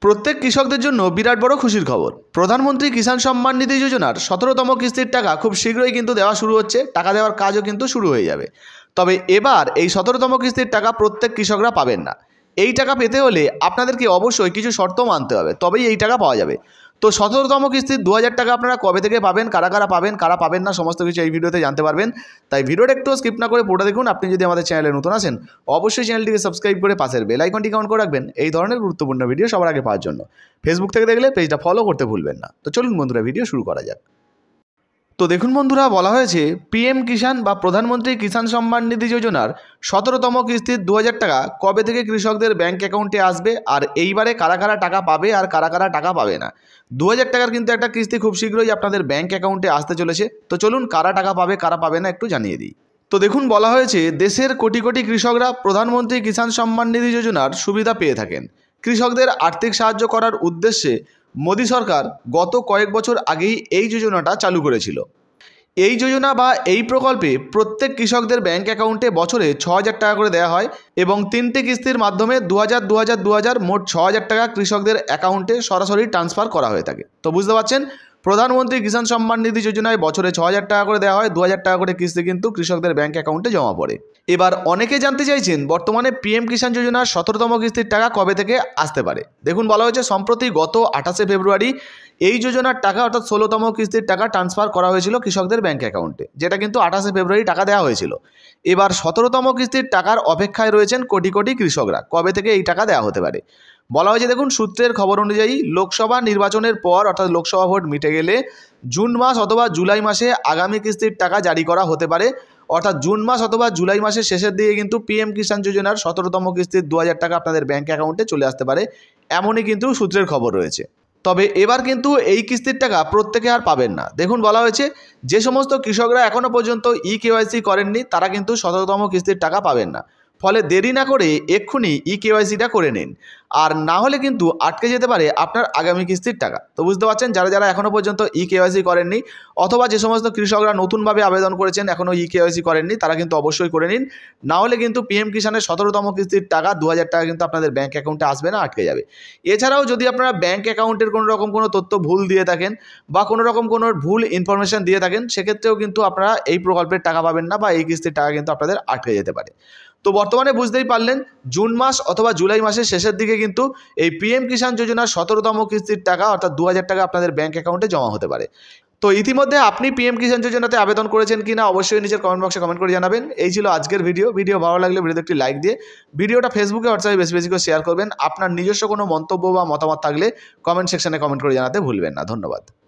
প্রত্যেক কৃষকদের জন্য বিরাট বড় খুশির খবর। প্রধানমন্ত্রী কিষাণ সম্মান নিধি যোজনার 17তম কিস্তির টাকা খুব শীঘ্রই কিন্তু দেওয়া শুরু হচ্ছে। টাকা দেওয়ার কাজও কিন্তু শুরু হয়ে যাবে। তবে এবার এই 17তম কিস্তির টাকা প্রত্যেক কৃষকরা পাবেন না। এই টাকা পেতে হলে আপনাদেরকে অবশ্যই কিছু শর্ত মানতে হবে, তবেই এই টাকা পাওয়া যাবে। তো 17তম কিস্তির 2000 টাকা আপনারা কবে থেকে পাবেন, কারা কারা পাবেন, কারা পাবেন না, সমস্ত কিছু এই ভিডিওতে জানতে পারবেন। তাই ভিডিওটা একটু স্কিপ না করে পুরোটা দেখুন। আপনি যদি আমাদের চ্যানেলে নতুন আসেন, অবশ্যই চ্যানেলটিকে সাবস্ক্রাইব করে পাশের বেল আইকনটি অন করে রাখবেন এই ধরনের গুরুত্বপূর্ণ ভিডিও সবার আগে পাওয়ার জন্য। ফেসবুক থেকে দেখলে পেজটা ফলো করতে ভুলবেন না। তো চলুন বন্ধুরা, ভিডিও শুরু করা যাক। তো দেখুন বন্ধুরা, বলা হয়েছে পিএম কিষাণ বা প্রধানমন্ত্রী কিষাণ সম্মান নিধি যোজনার 17তম কিস্তির 2000 টাকা কবে থেকে কৃষকদের ব্যাংক অ্যাকাউন্টে আসবে, আর এইবারে কারা কারা টাকা পাবে আর কারা কারা টাকা পাবে না। 2000 টাকার কিন্তু একটা কিস্তি খুব শীঘ্রই আপনাদের ব্যাংক অ্যাকাউন্টে আসতে চলেছে। তো চলুন কারা টাকা পাবে কারা পাবে না একটু জানিয়ে দিই। তো দেখুন, বলা হয়েছে দেশের কোটি কোটি কৃষকরা প্রধানমন্ত্রী কিষাণ সম্মান নিধি যোজনার সুবিধা পেয়ে থাকেন। কৃষকদের আর্থিক সাহায্য করার উদ্দেশ্যে মোদী সরকার গত কয়েক বছর আগেই এই যোজনাটা চালু করেছিল। এই যোজনা বা এই প্রকল্পে প্রত্যেক কৃষকদের ব্যাংক অ্যাকাউন্টে বছরে 6000 টাকা করে দেওয়া হয় এবং 3টে কিস্তির মাধ্যমে 2000 2000 2000 মোট 6000 টাকা কৃষকদের অ্যাকাউন্টে সরাসরি ট্রান্সফার করা হয়ে থাকে। তো বুঝতে পারছেন, প্রধানমন্ত্রী কিষাণ সম্মান নিধি যোজনায় বছরে 6000 টাকা করে দেওয়া হয়, 2000 টাকা করে কিস্তি কিন্তু কৃষকদের ব্যাংক অ্যাকাউন্টে জমা পড়ে। এবার অনেকে জানতে চাইছেন বর্তমানে পিএম কিষাণ যোজনার 17তম কিস্তির টাকা কবে থেকে আসতে পারে। দেখুন, বলা হয়েছে সম্প্রতি গত 28শে ফেব্রুয়ারি এই যোজনার টাকা অর্থাৎ 16তম কিস্তির টাকা ট্রান্সফার করা হয়েছিল কৃষকদের ব্যাংক অ্যাকাউন্টে, যেটা কিন্তু 28শে ফেব্রুয়ারি টাকা দেওয়া হয়েছিল। এবার 17তম কিস্তির টাকার অপেক্ষায় রয়েছেন কোটি কোটি কৃষকরা, কবে থেকে এই টাকা দেওয়া হতে পারে। বলা হয়েছে, দেখুন সূত্রের খবর অনুযায়ী লোকসভা নির্বাচনের পর অর্থাৎ লোকসভা ভোট মিটে গেলে জুন মাস অথবা জুলাই মাসে আগামী কিস্তির টাকা জারি করা হতে পারে। অর্থাৎ জুন মাস অথবা জুলাই মাসের শেষের দিকে কিন্তু পিএম কিষাণ যোজনার 17তম কিস্তির 2000 টাকা আপনাদের ব্যাংক অ্যাকাউন্টে চলে আসতে পারে, এমনই কিন্তু সূত্রের খবর রয়েছে। তবে এবার কিন্তু এই কিস্তির টাকা প্রত্যেকে আর পাবেন না। দেখুন, বলা হয়েছে যে সমস্ত কৃষকরা এখনও পর্যন্ত কেওয়াইসি করেননি তারা কিন্তু 17তম কিস্তির টাকা পাবেন না। ফলে দেরি না করে এক্ষুনি কেওয়াইসিটা করে নিন, আর না হলে কিন্তু আটকে যেতে পারে আপনার আগামী কিস্তির টাকা। তো বুঝতে পারছেন, যারা যারা এখনও পর্যন্ত কেওয়াইসি করেননি অথবা যে সমস্ত কৃষকরা নতুনভাবে আবেদন করেছেন এখনও কেওয়াইসি করেননি, তারা কিন্তু অবশ্যই করে নিন। না হলে কিন্তু পিএম কিষাণের 17তম কিস্তির টাকা 2000 টাকা কিন্তু আপনাদের ব্যাংক অ্যাকাউন্টে আসবে না, আটকে যাবে। এছাড়াও যদি আপনারা ব্যাংক অ্যাকাউন্টের কোনো রকম কোনো তথ্য ভুল দিয়ে থাকেন বা কোনো রকম কোনো ভুল ইনফরমেশন দিয়ে থাকেন, সেক্ষেত্রেও কিন্তু আপনারা এই প্রকল্পের টাকা পাবেন না বা এই কিস্তির টাকা কিন্তু আপনাদের আটকে যেতে পারে। তো বর্তমানে বুঝতেই পারলেন, জুন মাস অথবা জুলাই মাসের শেষের দিকে কিন্তু এই পিএম কিষাণ যোজনার 17তম কিস্তির টাকা অর্থাৎ 2000 টাকা আপনাদের ব্যাংক অ্যাকাউন্টে জমা হতে পারে। তো ইতিমধ্যে আপনি পিএম কিষাণ যোজনাতে আবেদন করেছেন কিনা অবশ্যই নিচের কমেন্ট বক্সে কমেন্ট করে জানাবেন। এই ছিল আজকের ভিডিও ভালো লাগলে ভিডিওতে একটি লাইক দিয়ে ভিডিওটা ফেসবুকে হোয়াটসঅ্যাপে বেশি বেশি করে শেয়ার করবেন। আপনার নিজস্ব কোনো মন্তব্য বা মতামত থাকলে কমেন্ট সেকশনে কমেন্ট করে জানাতে ভুলবেন না। ধন্যবাদ।